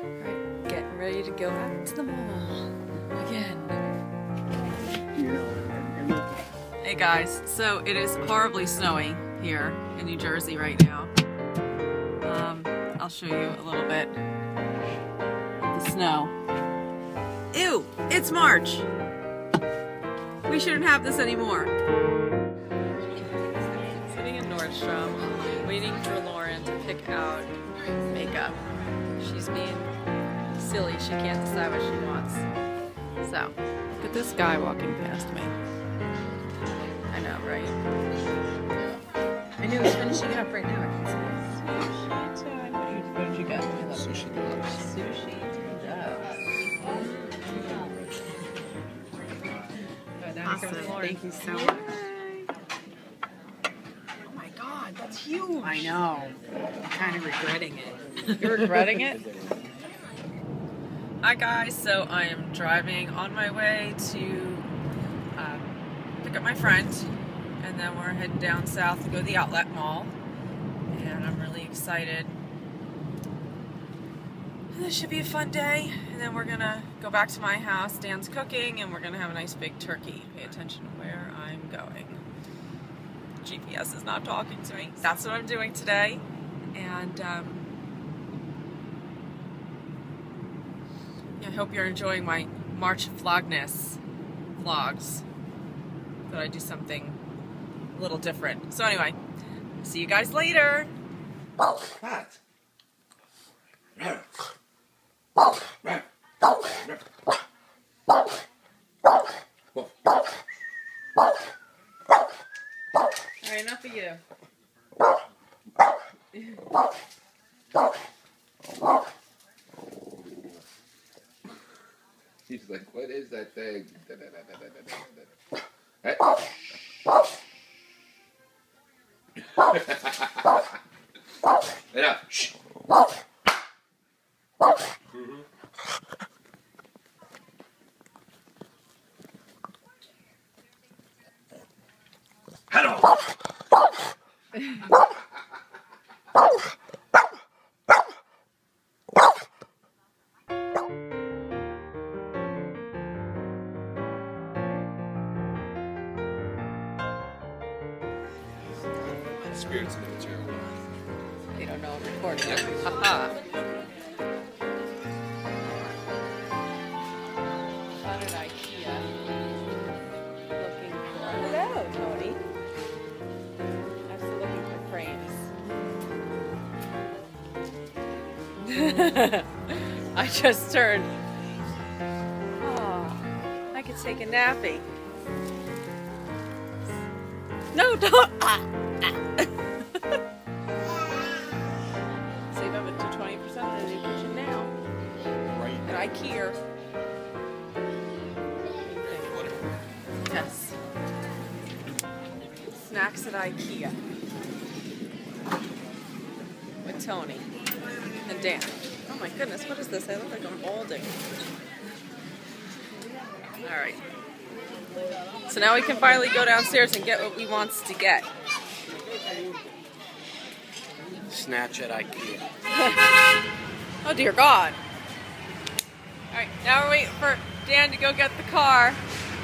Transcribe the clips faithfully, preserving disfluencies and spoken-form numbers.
Alright, getting ready to go out to the mall again. Hey guys, so it is horribly snowy here in New Jersey right now. Um, I'll show you a little bit of the snow. Ew, it's March. We shouldn't have this anymore. Sitting in Nordstrom, waiting for Lauren to pick out makeup. She's being silly, she can't decide what she wants. So, look at this guy walking past me. I know, right? I knew he was finishing up right now. I can see it. Sushi time. What did you, what did you get? Sushi doves. Sushi doves. Awesome. Thank you so much. Oh my god, that's huge. I know. I'm kind of regretting it. You're regretting it? Hi guys, so I am driving on my way to uh, pick up my friend, and then we're heading down south to go to the Outlet Mall, and I'm really excited. This should be a fun day, and then we're gonna go back to my house. Dan's cooking, and we're gonna have a nice big turkey. Pay attention to where I'm going. G P S is not talking to me. That's what I'm doing today, and um, I hope you're enjoying my March Vlogmas vlogs. Thought I'd do something a little different. So anyway, see you guys later. What? Alright, enough of you. He's like, what is that thing? Hey. Enough. Shh. Mm-hmm. Hello. Spirits in the material. They don't know I'm recording. Haha. Out at IKEA. Looking for. Hello, Tony. I'm still looking for frames. I just turned. Oh, I could take a nappy. No, don't. Ah, ah. Save up to twenty percent on a new kitchen now. Right. At IKEA. Yes. Snacks at IKEA. With Tony and Dan. Oh my goodness, what is this? I look like I'm balding. Alright. So now we can finally go downstairs and get what we want to get. Snatch at IKEA. Oh dear God. Alright, now we're waiting for Dan to go get the car.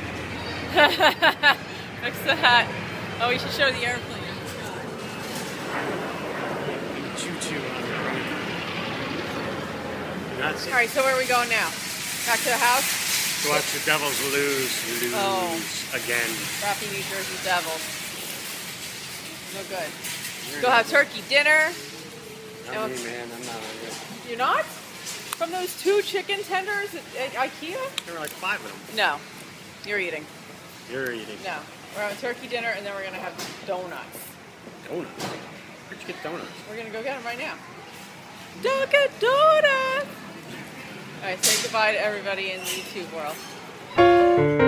Fix that. Oh, we should show the airplane. Choo-choo. That's it. Alright, so where are we going now? Back to the house? To watch the Devils lose, lose Oh. again. Crappy New Jersey Devils. No good. Go have turkey dinner. Not me, man. I'm not hungry. You're not? From those two chicken tenders at, at IKEA? There were like five of them. No. You're eating. You're eating. No. We're having turkey dinner, and then we're going to have donuts. Donuts? Where'd you get donuts? We're going to go get them right now. Dunkin' Donuts! Alright, say goodbye to everybody in the YouTube world.